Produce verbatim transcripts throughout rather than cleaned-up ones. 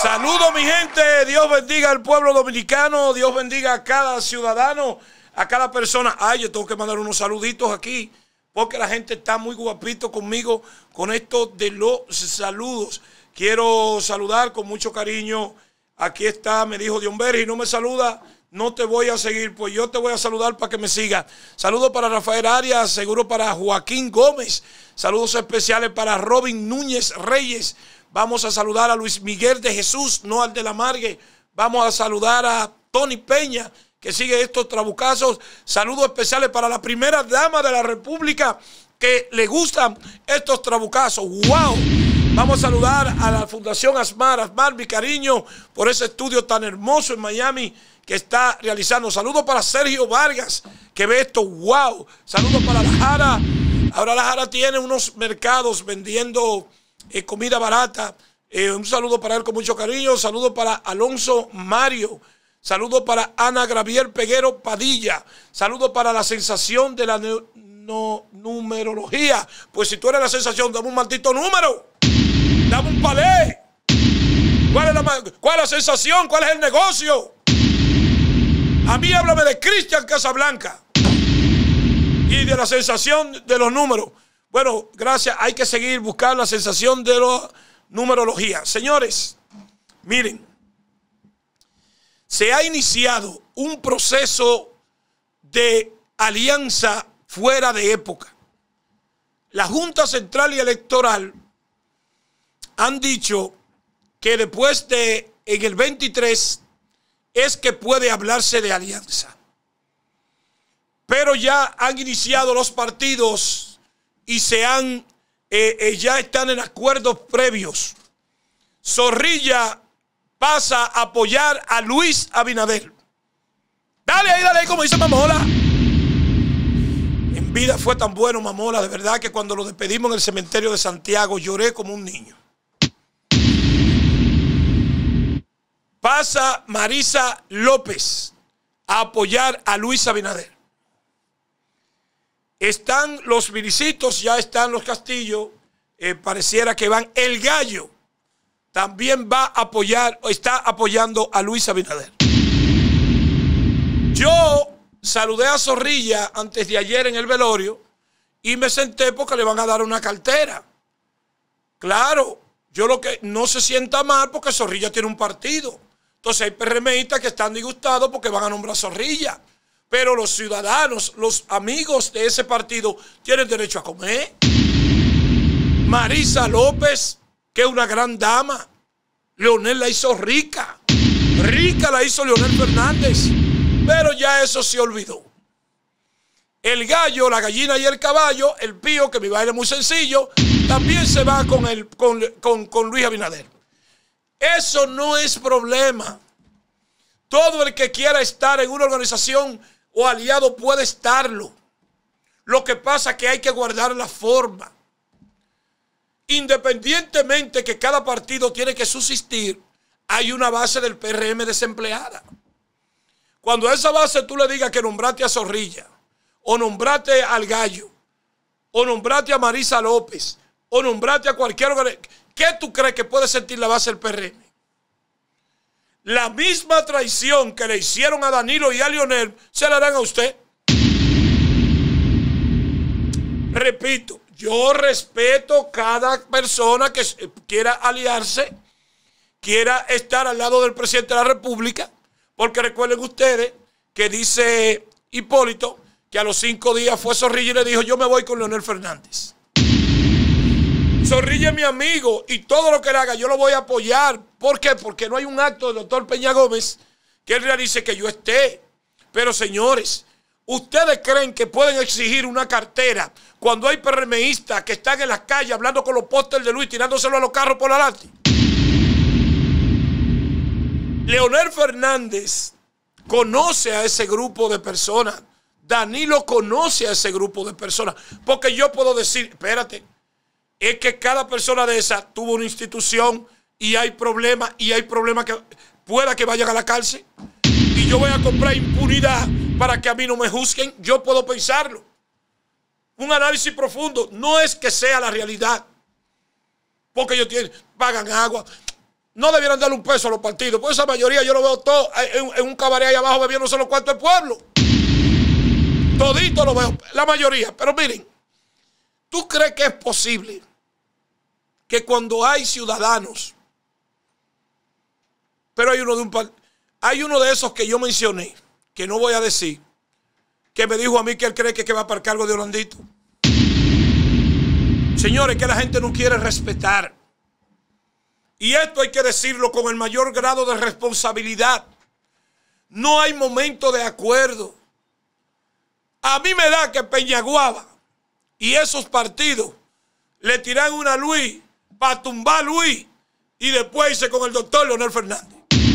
Saludos, mi gente. Dios bendiga al pueblo dominicano. Dios bendiga a cada ciudadano, a cada persona. Ay, yo tengo que mandar unos saluditos aquí, porque la gente está muy guapito conmigo con esto de los saludos. Quiero saludar con mucho cariño. Aquí está, me dijo Dionberry, no me saluda, no te voy a seguir, pues yo te voy a saludar para que me siga. Saludos para Rafael Arias, seguro para Joaquín Gómez. Saludos especiales para Robin Núñez Reyes. Vamos a saludar a Luis Miguel de Jesús, no al de la Margue. Vamos a saludar a Tony Peña, que sigue estos trabucazos. Saludos especiales para la primera dama de la República, que le gustan estos trabucazos. ¡Wow! Vamos a saludar a la Fundación Asmar. Asmar, mi cariño, por ese estudio tan hermoso en Miami que está realizando. Saludos para Sergio Vargas, que ve esto. ¡Wow! Saludos para La Jara. Ahora La Jara tiene unos mercados vendiendo eh, comida barata. Eh, un saludo para él con mucho cariño. Saludos para Alonso Mario. Saludos para Ana Gravier Peguero Padilla. Saludos para la sensación de la no, numerología. Pues si tú eres la sensación, dame un maldito número. Dame un palé. ¿Cuál es, la, ¿Cuál es la sensación? ¿Cuál es el negocio? A mí háblame de Cristian Casablanca y de la sensación de los números. Bueno, gracias. Hay que seguir buscando la sensación de la numerología. Señores, miren, se ha iniciado un proceso de alianza fuera de época. La Junta Central y Electoral han dicho que después de, en el veintitrés, es que puede hablarse de alianza. Pero ya han iniciado los partidos y se han, eh, eh, ya están en acuerdos previos. Zorrilla pasa a apoyar a Luis Abinader. Dale ahí, dale ahí, como dice Mamola. En vida fue tan bueno Mamola, de verdad, que cuando lo despedimos en el cementerio de Santiago lloré como un niño. Pasa Marisa López a apoyar a Luis Abinader. Están los Viricitos, ya están los Castillo, eh, pareciera que van. El Gallo también va a apoyar, o está apoyando a Luis Abinader. Yo saludé a Zorrilla antes de ayer en el velorio y me senté porque le van a dar una cartera. Claro, yo lo que no se sienta mal porque Zorrilla tiene un partido. Entonces hay PRMistas que están disgustados porque van a nombrar a Zorrilla. Pero los ciudadanos, los amigos de ese partido tienen derecho a comer. Marisa López, que es una gran dama. Leonel la hizo rica. Rica la hizo Leonel Fernández. Pero ya eso se olvidó. El Gallo, la gallina y el caballo, el Pío, que mi baile es muy sencillo, también se va con, el, con, con, con Luis Abinader. Eso no es problema. Todo el que quiera estar en una organización o aliado puede estarlo. Lo que pasa es que hay que guardar la forma. Independientemente que cada partido tiene que subsistir, hay una base del P R M desempleada. Cuando a esa base tú le digas que nombraste a Zorrilla, o nombraste al Gallo, o nombraste a Marisa López, o nombraste a cualquier organización, ¿qué tú crees que puede sentir la base del P R M? La misma traición que le hicieron a Danilo y a Leonel, se la harán a usted. Repito, yo respeto cada persona que quiera aliarse, quiera estar al lado del presidente de la República, porque recuerden ustedes que dice Hipólito que a los cinco días fue Zorrilla y le dijo: yo me voy con Leonel Fernández. Zorrilla es mi amigo y todo lo que él haga yo lo voy a apoyar. ¿Por qué? Porque no hay un acto del doctor Peña Gómez que él realice que yo esté. Pero señores, ¿ustedes creen que pueden exigir una cartera cuando hay PRMistas que están en las calles hablando con los pósteres de Luis, tirándoselo a los carros por adelante? Leonel Fernández conoce a ese grupo de personas. Danilo conoce a ese grupo de personas. Porque yo puedo decir, espérate, es que cada persona de esa tuvo una institución y hay problemas, y hay problemas que pueda que vayan a la cárcel. Y yo voy a comprar impunidad para que a mí no me juzguen. Yo puedo pensarlo. Un análisis profundo. No es que sea la realidad. Porque ellos tienen, pagan agua. no debieran darle un peso a los partidos. Pues esa mayoría yo lo veo todo en, en un cabaret ahí abajo bebiéndose los cuartos del pueblo. Todito lo veo, la mayoría. Pero miren, ¿tú crees que es posible que cuando hay ciudadanos, pero hay uno de un hay uno de esos que yo mencioné, que no voy a decir, que me dijo a mí que él cree que, que va para el cargo de Orlandito? Señores, que la gente no quiere respetar. Y esto hay que decirlo con el mayor grado de responsabilidad. No hay momento de acuerdo. A mí me da que Peñaguaba y esos partidos le tiran una a Luis para tumbar a Luis y después irse con el doctor Leonel Fernández.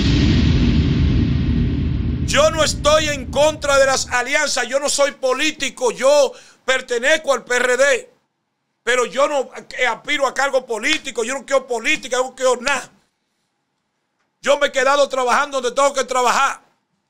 Yo no estoy en contra de las alianzas. Yo no soy político. Yo pertenezco al P R D. Pero yo no aspiro a cargo político, yo no quiero política, yo no quiero nada. Yo me he quedado trabajando donde tengo que trabajar.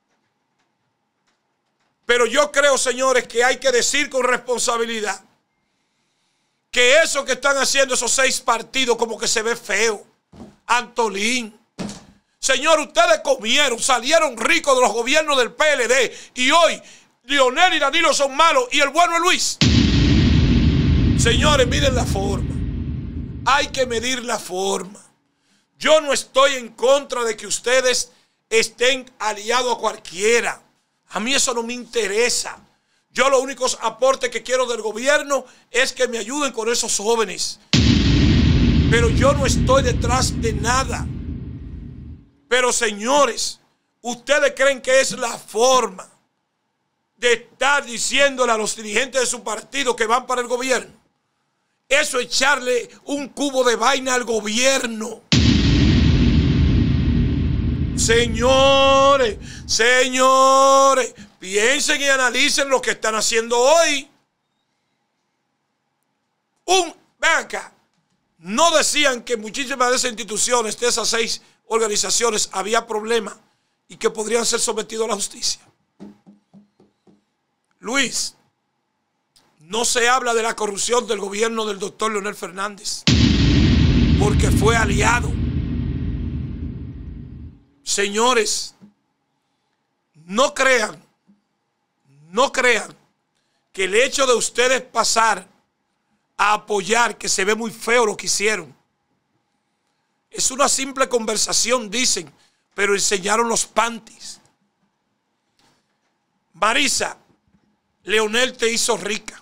Pero yo creo, señores, que hay que decir con responsabilidad que eso que están haciendo esos seis partidos como que se ve feo. Antolín. Señor, ustedes comieron, salieron ricos de los gobiernos del P L D y hoy Leonel y Danilo son malos y el bueno es Luis. Señores, miren la forma. Hay que medir la forma. Yo no estoy en contra de que ustedes estén aliados a cualquiera. A mí eso no me interesa. Yo los únicos aportes que quiero del gobierno es que me ayuden con esos jóvenes. Pero yo no estoy detrás de nada. Pero señores, ¿ustedes creen que es la forma de estar diciéndole a los dirigentes de su partido que van para el gobierno? Eso es echarle un cubo de vaina al gobierno. Señores, señores, piensen y analicen lo que están haciendo hoy. Un, ven acá, no decían que muchísimas de esas instituciones, de esas seis organizaciones, había problemas y que podrían ser sometidos a la justicia. Luis, no se habla de la corrupción del gobierno del doctor Leonel Fernández, porque fue aliado. Señores, no crean, no crean que el hecho de ustedes pasar a apoyar, que se ve muy feo lo que hicieron, es una simple conversación, dicen, pero enseñaron los panties. Marisa, Leonel te hizo rica.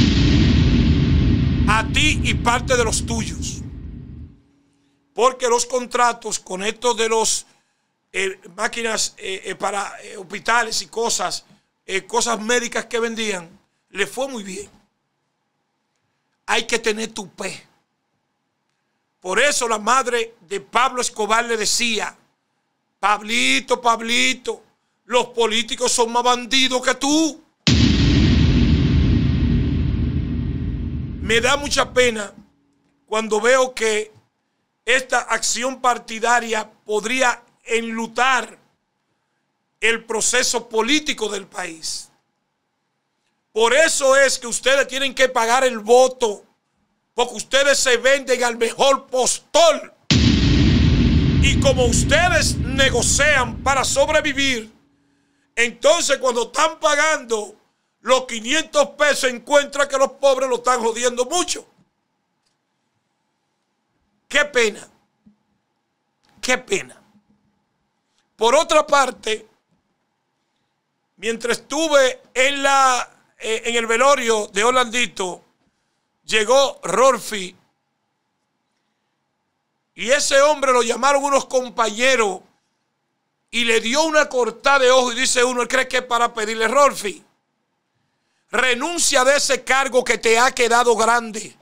A ti y parte de los tuyos. Porque los contratos con estos de los eh, máquinas eh, eh, para eh, hospitales y cosas, eh, cosas médicas que vendían, le fue muy bien. Hay que tener tupé. Por eso la madre de Pablo Escobar le decía: Pablito, Pablito, los políticos son más bandidos que tú. Me da mucha pena cuando veo que esta acción partidaria podría enlutar el proceso político del país. Por eso es que ustedes tienen que pagar el voto, porque ustedes se venden al mejor postor. Y como ustedes negocian para sobrevivir, entonces cuando están pagando los quinientos pesos, encuentra que los pobres lo están jodiendo mucho. Qué pena. Qué pena. Por otra parte, mientras estuve en, la, eh, en el velorio de Orlandito, llegó Rolfi. Y ese hombre lo llamaron unos compañeros y le dio una cortada de ojo y dice uno, él cree que es para pedirle: Rolfi, renuncia de ese cargo que te ha quedado grande.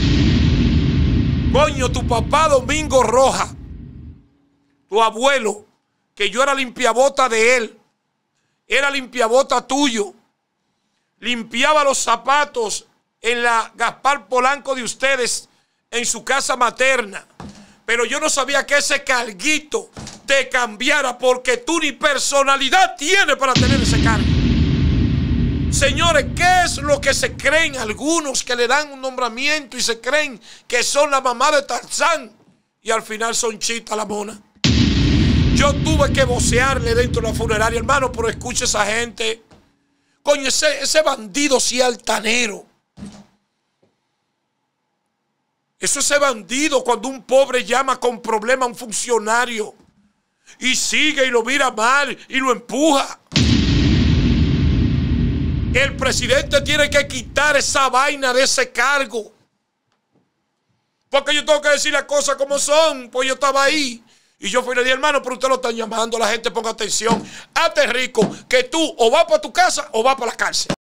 Coño, tu papá Domingo Roja, tu abuelo, que yo era limpiabota de él, era limpiabota tuyo, limpiaba los zapatos en la Gaspar Polanco de ustedes, en su casa materna. Pero yo no sabía que ese carguito te cambiara, porque tú ni personalidad tienes para tener ese cargo. Señores, ¿qué es lo que se creen algunos que le dan un nombramiento y se creen que son la mamá de Tarzán y al final son chistas la mona. Yo tuve que vocearle dentro de la funeraria, hermano, pero escucha esa gente. Coño, ese, ese bandido sí altanero. Eso es ese bandido cuando un pobre llama con problema a un funcionario y sigue y lo mira mal y lo empuja. El presidente tiene que quitar esa vaina de ese cargo. Porque yo tengo que decir las cosas como son, pues yo estaba ahí. Y yo fui y le dije, hermano, pero usted lo están llamando, la gente ponga atención. Hazte rico, que tú o vas para tu casa o vas para la cárcel.